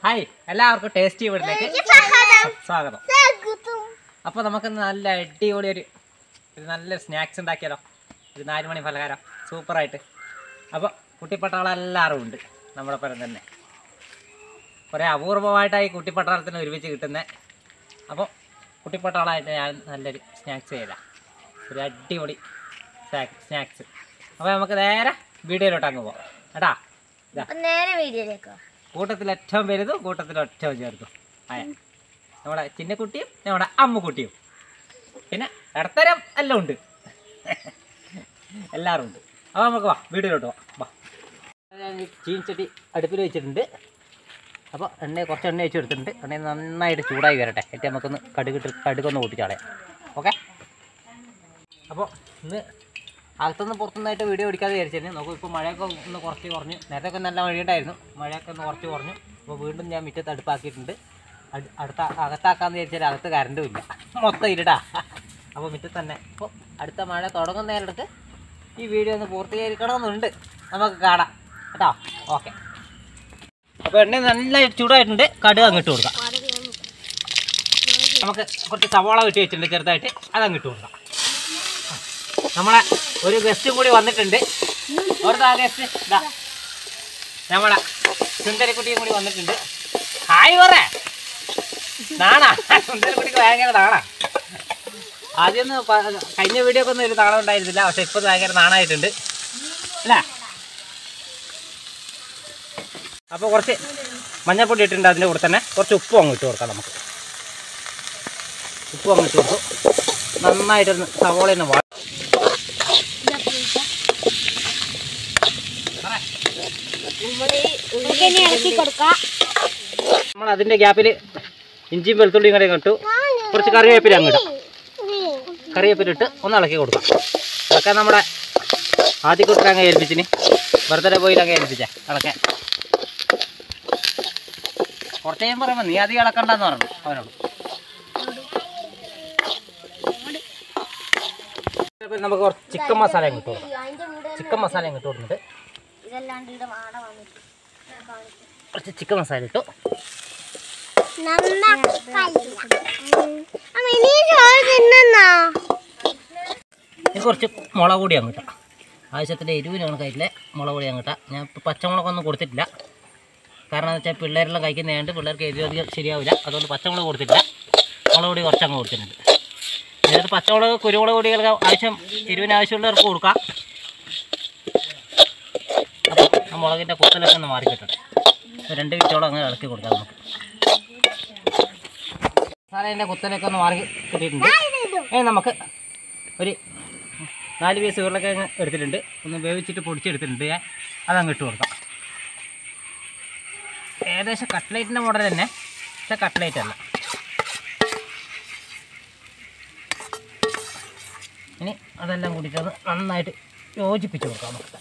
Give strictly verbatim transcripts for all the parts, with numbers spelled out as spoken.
Hi എല്ലാവർക്കും tasty വീട്ടിലേക്ക് സ്വാഗതം. അപ്പോൾ നമുക്ക് നല്ല അടിപൊളി ഒരു ഒരു നല്ല സ്നാക്സ് ഉണ്ടാക്കിയാലോ. ഒരു നാല് മണി പലഹാരം സൂപ്പറായിട്ട്. അപ്പോൾ കുട്ടിപ്പട്ടാളെല്ലാവരും ഉണ്ട് നമ്മുടെ പരം തന്നെ. കുറേ അപൂർവമായിട്ടായി കുട്ടിപ്പട്ടാളത്തിന് ഒരുമിച്ച് കിട്ടുന്നത്. അപ്പോൾ കുട്ടിപ്പട്ടാളമായിട്ട് ഞാൻ നല്ലൊരു സ്നാക്സ് ചെയ്താൽ ഒരു അടിപൊളി സ്നാക്സ്. അപ്പോൾ നമുക്ക് നേരെ വീഡിയോയിലോട്ട് അങ്ങ് പോകാം കേട്ടാ. നേരെ വീഡിയോയിലേക്കോ? കൂട്ടത്തിൽ ഏറ്റവും വലുതും കൂട്ടത്തിൽ ഏറ്റവും ചേർത്തും ആയ നമ്മുടെ ചിന്നക്കുട്ടിയും നമ്മുടെ അമ്മുക്കുട്ടിയും പിന്നെ ഇടത്തരം എല്ലാം ഉണ്ട്, എല്ലാവരും ഉണ്ട്. അപ്പോൾ നമുക്ക് വാ വീഡിയോയിലോട്ട് വാ വാ. ഞാൻ ചീൻചട്ടി അടുപ്പിൽ വെച്ചിട്ടുണ്ട്. അപ്പോൾ എണ്ണ കുറച്ച് എണ്ണ വെച്ച് എടുത്തിട്ടുണ്ട്. എണ്ണ നന്നായിട്ട് ചൂടായി വരട്ടെ. എന്നിട്ട് നമുക്കൊന്ന് കടുകിട്ട് കടുകൊന്ന് പൊട്ടിച്ചാളയാം. ഓക്കെ. അപ്പോൾ ഇന്ന് അകത്തുനിന്ന് പുറത്തുനിന്നായിട്ട് വീഡിയോ പിടിക്കാതെ വിചാരിച്ചിരുന്നു. നമുക്ക് ഇപ്പോൾ മഴയൊക്കെ ഒന്ന് കുറച്ച് കുറഞ്ഞു. നേരത്തെ നല്ല മഴയുണ്ടായിരുന്നു, മഴയൊക്കെ ഒന്ന് കുറച്ച് കുറഞ്ഞു. അപ്പോൾ വീണ്ടും ഞാൻ മുറ്റത്ത് അടുപ്പാക്കിയിട്ടുണ്ട്. അടുത്ത അകത്താക്കാമെന്ന് വിചാരിച്ചാൽ അകത്ത് കറണ്ടും ഇല്ല, മൊത്തം ഇരുടാ. അപ്പോൾ മുറ്റത്ത് തന്നെ. അപ്പോൾ അടുത്ത മഴ തുടങ്ങുന്നതിനടുത്ത് ഈ വീഡിയോ ഒന്ന് പൂർത്തീകരിക്കണമെന്നുണ്ട്. നമുക്ക് കാണാം കേട്ടോ. ഓക്കെ. അപ്പോൾ എണ്ണ നല്ല ചൂടായിട്ടുണ്ട്. കടുക് അങ്ങിട്ട് കൊടുക്കാം. നമുക്ക് കുറച്ച് സവാള വെട്ടി വെച്ചിട്ടുണ്ട് ചെറുതായിട്ട്, അതങ്ങിട്ട് കൊടുക്കാം. നമ്മളെ ഒരു ഗസ്റ്റും കൂടി വന്നിട്ടുണ്ട്. ഓർത്താ ഗസ്റ്റ് ഇതാ നമ്മളെ സുന്ദരിക്കുട്ടിയും കൂടി വന്നിട്ടുണ്ട്. ഹായ് പറേ. നാണാ സുന്ദരിക്കുട്ടിക്ക് ഭയങ്കര നാണാ. ആദ്യമൊന്നും കഴിഞ്ഞ വീഡിയോക്ക് ഒന്നും ഒരു നാണം ഉണ്ടായിരുന്നില്ല, പക്ഷെ ഇപ്പം ഭയങ്കര നാണായിട്ടുണ്ട് അല്ലേ. അപ്പോൾ കുറച്ച് മഞ്ഞൾപ്പൊടി ഇട്ടിട്ടുണ്ട്. അതിൻ്റെ കൂടെ തന്നെ കുറച്ച് ഉപ്പും അങ്ങ് ഇട്ട് കൊടുക്കാം. നമുക്ക് ഉപ്പും അങ്ങ് ഇട്ട് കൊടുക്കും. നന്നായിട്ടൊന്ന് സവോളയൊന്ന് വാ. നമ്മൾ അതിൻ്റെ ഗ്യാപ്പിൽ ഇഞ്ചിയും വെളുത്തുള്ളിയും കൂടെ ഇട്ടു. കുറച്ച് കറിവേപ്പില അങ്ങിടാം. കറിവേപ്പില ഇട്ട് ഒന്ന് ഇളക്കി കൊടുക്കാം. ഇളക്കാൻ നമ്മുടെ ആദ്യക്കൂട്ടർ അങ്ങ് ഏൽപ്പിച്ചിന്, ബർത്ത്ഡേ പോയിട്ട് അങ്ങ് ഏൽപ്പിച്ചേ ഇളക്കാൻ. കുറച്ച് ഞാൻ പറയുമ്പോൾ നീ അധികം ഇളക്കണ്ടെന്ന് പറഞ്ഞു അവനോട്. നമുക്ക് കുറച്ച് ചിക്കൻ മസാല ഇട്ട് കൊടുക്കാം. ചിക്കൻ മസാല ഇട്ട് കൊടുത്തിട്ട് കുറച്ച് ചിക്കൻ മസാല ഇട്ടു. ഇനി കുറച്ച് മുളക് പൊടി അങ്ങ് ഇട്ടാം. ആവശ്യത്തിൻ്റെ എരിവിന് കണക്കായിട്ടില്ലേ മുളക് പൊടി അങ്ങ് ഇട്ടാം. ഞാൻ ഇപ്പോൾ പച്ചമുളകൊന്നും കൊടുത്തിട്ടില്ല. കാരണം എന്ന് വെച്ചാൽ പിള്ളേരെല്ലാം കഴിക്കുന്നതുകൊണ്ട് പിള്ളേർക്ക് എരിവ് അധികം ശരിയാവില്ല. അതുകൊണ്ട് പച്ചമുളക് കൊടുത്തിട്ടില്ല. മുളക് പൊടി കുറച്ചങ്ങ് കൊടുത്തിട്ടുണ്ട്. ഇതിനകത്ത് പച്ചമുളക് കുരുമുളക് പൊടികൾക്ക് ആവശ്യം എരിവിന് ആവശ്യമുള്ളവർക്ക് കൊടുക്കാം. അപ്പോൾ ആ മുളകിൻ്റെ കുത്തലൊക്കെ ഒന്ന് മാറി കിട്ടട്ടെ. രണ്ട് മിനിറ്റോളം അങ്ങനെ ഇളക്കി കൊടുക്കാം നമുക്ക്. മസാലേൻ്റെ കുത്തലൊക്കെ ഒന്ന് മാറി കിട്ടിയിട്ടുണ്ട്. ഏ നമുക്ക് ഒരു നാല് പീസ് ഉരുളക്കിഴങ്ങ് എടുത്തിട്ടുണ്ട്. ഒന്ന് വേവിച്ചിട്ട് പൊടിച്ചെടുത്തിട്ടുണ്ട്. ഞാൻ അതങ്ങ് ഇട്ട് കൊടുക്കാം. ഏകദേശം കട്ട്ലേറ്റിൻ്റെ മോഡൽ തന്നെ, പക്ഷെ കട്ട്ലേറ്റ് അല്ല. ഇനി അതെല്ലാം കൂടിയിട്ടൊന്ന് നന്നായിട്ട് യോജിപ്പിച്ച് കൊടുക്കാം നമുക്ക്.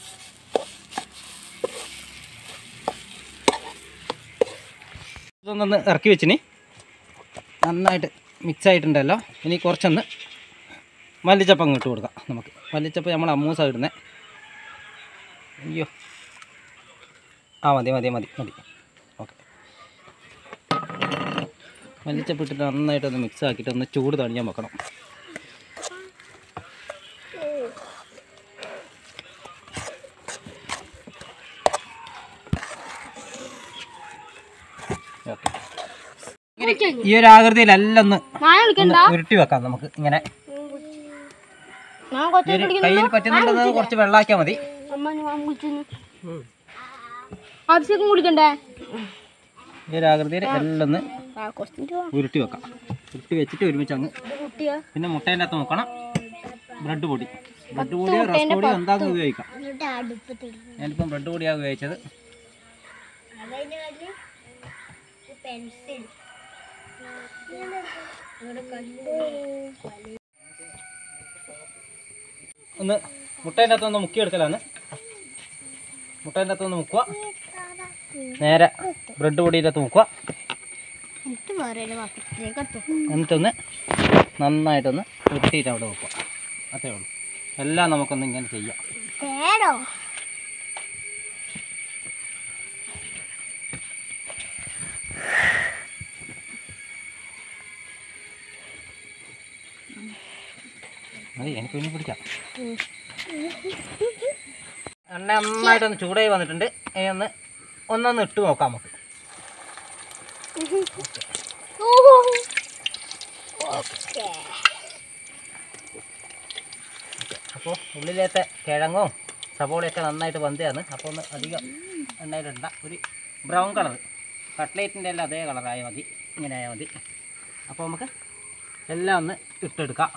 ഇതൊന്നൊന്ന് ഇറക്കി വെച്ചിന് നന്നായിട്ട് മിക്സ് ആയിട്ടുണ്ടല്ലോ. ഇനി കുറച്ചൊന്ന് മല്ലിച്ചപ്പ് അങ്ങ് ഇട്ട് കൊടുക്കാം നമുക്ക്. മല്ലിച്ചപ്പ് നമ്മൾ അമ്മൂസാണ് ഇടുന്നത്. അയ്യോ ആ മതി മതി മതി മതി ഓക്കെ. മല്ലിച്ചപ്പ് ഇട്ടിട്ട് നന്നായിട്ടൊന്ന് മിക്സ് ആക്കിയിട്ട് ഒന്ന് ചൂട് തണിയാൻ വെക്കണം. ഈ ഒരു ആകൃതിയിലെല്ലാം ഒന്ന് ഉരുട്ടി വെക്കാം നമുക്ക്. ഇങ്ങനെ കയ്യിൽ പറ്റുന്നുണ്ടെന്ന് കുറച്ച് വെള്ളാക്കിയാൽ മതി. ഈ ഒരു ആകൃതിയിൽ എല്ലാം ഒന്ന് ഉരുട്ടി വെക്കാം. ഉരുട്ടി വെച്ചിട്ട് ഒരുമിച്ച് അങ്ങ് പിന്നെ മുട്ടേൻ്റെ അകത്ത് നോക്കണം. ബ്രെഡ് പൊടി ബ്രെഡ് പൊടിയോ റസ്ക് പൊടിയോ എന്താണെന്ന് ഉപയോഗിക്കാം. ഞാനിപ്പം ബ്രെഡ് പൊടിയാണ് ഉപയോഗിച്ചത്. ഒന്ന് മുട്ടേൻ്റെ അകത്തൊന്ന് മുക്കിയെടുക്കലാണ്. മുട്ടേൻ്റെ അകത്തൊന്ന് മുക്കുക. നേരെ ബ്രെഡ് പൊടിയുടെ അകത്ത് മുക്കുക. എന്നിട്ടൊന്ന് നന്നായിട്ടൊന്ന് ഉരുട്ടിയിട്ട് അവിടെ വെക്കുക. അത്രേ ഉള്ളൂ. എല്ലാം നമുക്കൊന്ന് ഇങ്ങനെ ചെയ്യാം. മതി എനിക്ക് പിന്നെ പിടിക്കാം. എണ്ണ നന്നായിട്ടൊന്ന് ചൂടായി വന്നിട്ടുണ്ട്. ഇനി ഒന്ന് ഒന്നൊന്ന് ഇട്ട് നോക്കാം നമുക്ക്. അപ്പോൾ ഉള്ളിലത്തെ കിഴങ്ങും സവോളയൊക്കെ നന്നായിട്ട് വന്നതാണ്. അപ്പോൾ ഒന്ന് അധികം എണ്ണയിലിടണ്ട. ഒരു ബ്രൗൺ കളർ കട്ട്ലേറ്റിൻ്റെ എല്ലാം അതേ കളറായാൽ മതി. ഇങ്ങനെ ആയാൽ മതി. അപ്പോൾ നമുക്ക് എല്ലാം ഒന്ന് ഇട്ടെടുക്കാം.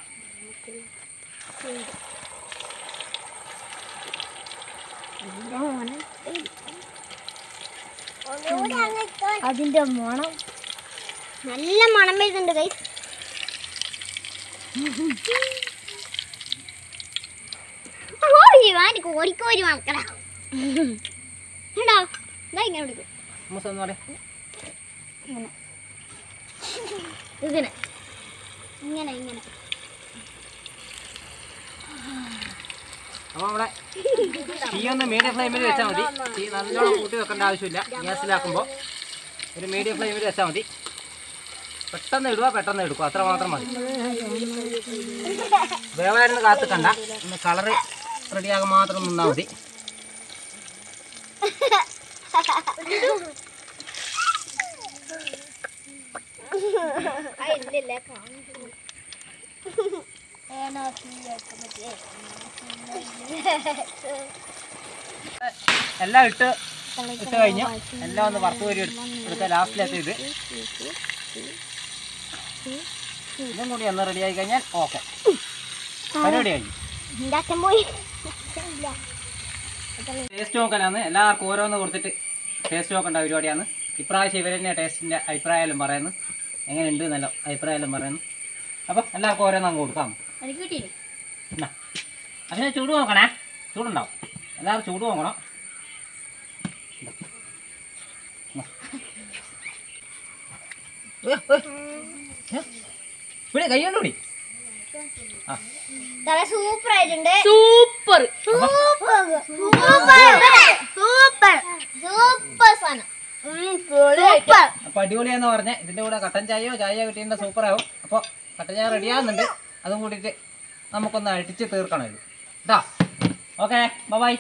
അതിന്റെ മണം നല്ല മണം വരുന്നുണ്ട് ഗൈസ്. കോരിക്കോരി മണക്കടാ ഇങ്ങനെ വിളിക്കും. ഇങ്ങനെ ഇങ്ങനെ ഇങ്ങനെ. അപ്പോൾ നമ്മുടെ തീ ഒന്ന് മീഡിയം ഫ്ലെയിമിൽ വെച്ചാൽ മതി. തീ നല്ലോണം കൂട്ടി വെക്കേണ്ട ആവശ്യമില്ല. ഗ്യാസിലാക്കുമ്പോൾ ഒരു മീഡിയം ഫ്ലെയിമിൽ വെച്ചാൽ മതി. പെട്ടെന്ന് ഇടുക, പെട്ടെന്ന് എടുക്കുക, അത്ര മാത്രം മതി. വേവായിരുന്നു കാത്തിക്കണ്ട. ഒന്ന് കളറ് റെഡിയാകാൻ മാത്രം നിന്നാൽ മതി. എല്ലാം ഇട്ട് ഇട്ട് കഴിഞ്ഞു. എല്ലാം ഒന്ന് വറുത്ത് കോരി എടുക്കുക. ലാസ്റ്റിലേക്ക് ഇത് ഇതും കൂടി ഒന്ന് റെഡി ആയി കഴിഞ്ഞാൽ ഓക്കെ, പരിപാടി കഴിഞ്ഞു. ടേസ്റ്റ് നോക്കാനാണ് എല്ലാവർക്കും ഓരോന്ന് കൊടുത്തിട്ട് ടേസ്റ്റ് നോക്കേണ്ട പരിപാടിയാണ്. ഇപ്രാവശ്യം ഇവർ തന്നെ ടേസ്റ്റിൻ്റെ അഭിപ്രായം പറയുന്നു. എങ്ങനെയുണ്ട് നല്ല അഭിപ്രായം പറയുന്നു. അപ്പോൾ എല്ലാവർക്കും ഓരോന്ന് അങ്ങ് കൊടുക്കാം. എന്നാ അതിന് ചൂട് നോക്കണേ, ചൂടുണ്ടാവും. എല്ലാവരും ചൂട് നോക്കണം. ഇവിടെ കൈ കൊണ്ടുകൂടി. ആ സൂപ്പർ ആയിട്ടുണ്ട്. സൂപ്പർ സൂപ്പർ സൂപ്പർ സൂപ്പർ സാധനം. അപ്പൊ അടിപൊളിയാന്ന് പറഞ്ഞ ഇതിന്റെ കൂടെ കട്ടൻ ചായയോ ചായയോ കിട്ടിയ സൂപ്പർ ആവും. അപ്പോൾ കട്ടൻ ചായ റെഡിയാകുന്നുണ്ട്. അതും കൂടിയിട്ട് നമുക്കൊന്ന് അടിച്ച് തീർക്കണം ഇത് കേട്ടോ. Okay bye.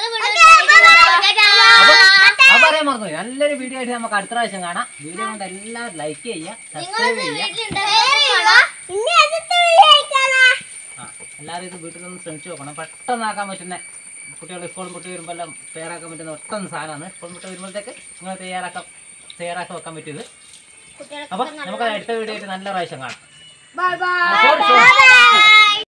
അത് പറയാൻ മറന്നു. നല്ലൊരു വീഡിയോ ആയിട്ട് നമുക്ക് അടുത്ത പ്രാവശ്യം കാണാം. വീഡിയോ കൊണ്ട് എല്ലാവരും ലൈക്ക് ചെയ്യുക, സബ്സ്ക്രൈബ് ചെയ്യുക. ആ എല്ലാവരും ഇത് വീട്ടിൽ നിന്ന് ശ്രമിച്ചു നോക്കണം. പെട്ടെന്നാക്കാൻ പറ്റുന്ന കുട്ടികൾ സ്കൂൾ മുട്ടി വരുമ്പോൾ എല്ലാം തയ്യാറാക്കാൻ പറ്റുന്ന ഒട്ടൊന്ന് സാധനമാണ്. സ്കൂൾ മുട്ടി വരുമ്പോഴത്തേക്ക് നിങ്ങൾ തയ്യാറാക്കാൻ തയ്യാറാക്കി വെക്കാൻ പറ്റിയത്. അപ്പോൾ നമുക്ക് അടുത്ത വീഡിയോ ആയിട്ട് നല്ല പ്രാവശ്യം കാണാം.